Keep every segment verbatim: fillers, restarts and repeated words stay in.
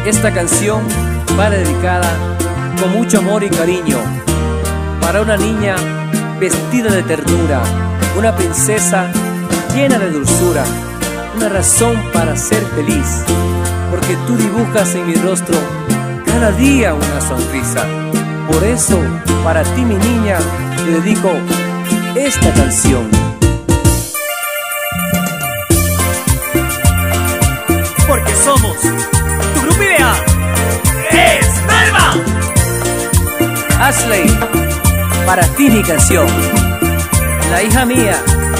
Esta canción va dedicada con mucho amor y cariño para una niña vestida de ternura, una princesa llena de dulzura, una razón para ser feliz, porque tú dibujas en mi rostro cada día una sonrisa. Por eso, para ti, mi niña, te dedico esta canción. Porque somos tu grupo ideal. ¡Es Melba! Ashley, para ti mi canción, la hija mía.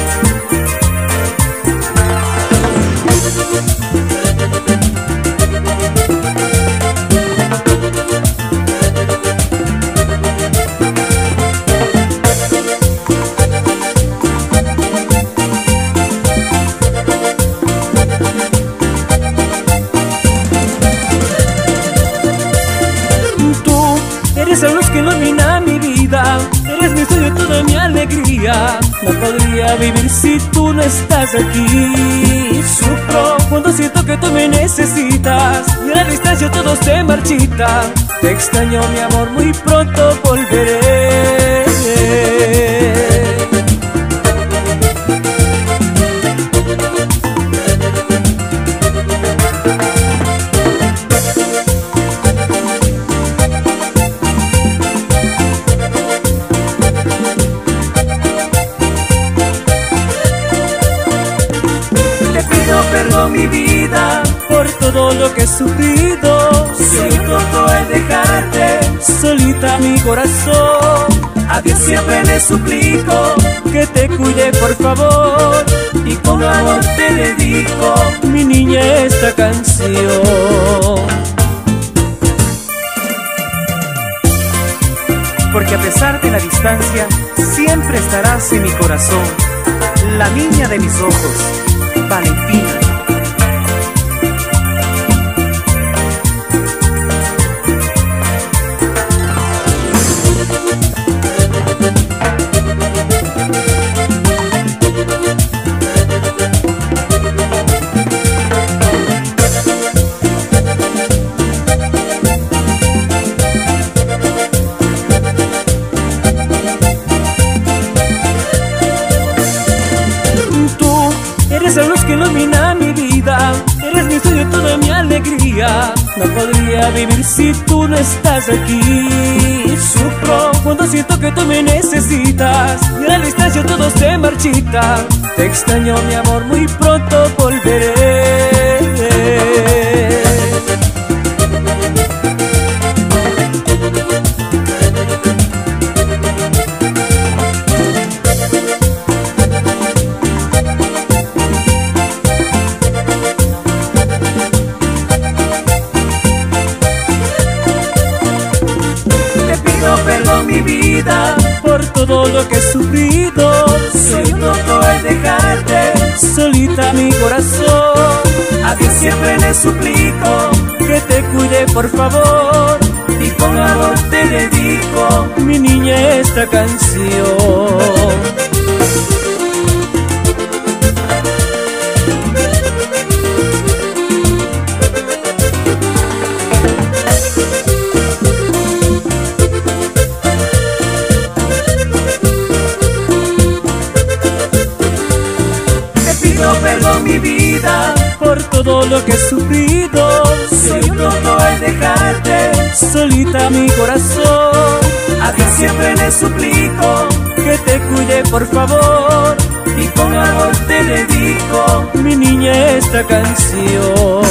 Eres la luz que ilumina mi vida, eres mi sueño, toda mi alegría. No podría vivir si tú no estás aquí. Sufro cuando siento que tú me necesitas, y a la distancia todo se marchita. Te extraño, mi amor, muy pronto volveré. Perdón, mi vida, por todo lo que he sufrido. Soy un tonto al dejarte solita mi corazón. A Dios siempre le suplico que te cuide, por favor, y con amor te dedico, mi niña, esta canción. Porque a pesar de la distancia, siempre estarás en mi corazón. La niña de mis ojos, Valentina. Eres la luz que ilumina mi vida, eres mi sueño, toda mi alegría. No podría vivir si tú no estás aquí. Sufro cuando siento que tú me necesitas, y a la distancia todo se marchita. Te extraño, mi amor, muy pronto volveré. Perdón, mi vida, por todo lo que he sufrido. Soy un tonto al dejarte solita mi corazón. A Dios siempre le suplico que te cuide, por favor, y con amor te dedico, mi niña, esta canción. Perdón, mi vida, por todo lo que he sufrido. Soy un tonto al dejarte solita mi corazón. A Dios siempre le suplico que te cuide, por favor, y con amor te dedico, mi niña, esta canción.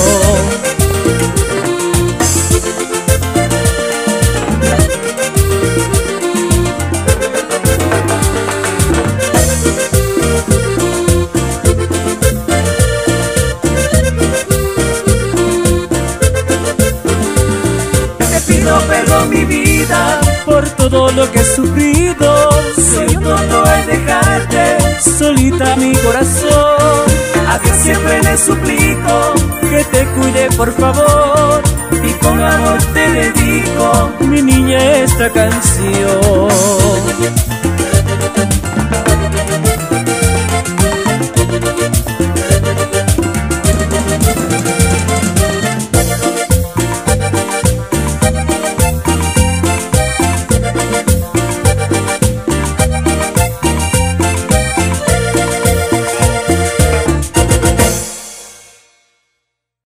Perdón, mi vida, por todo lo que he sufrido. Soy un tonto al dejarte solita mi corazón. A Dios siempre le suplico que te cuide, por favor, y con amor te dedico, mi niña, esta canción.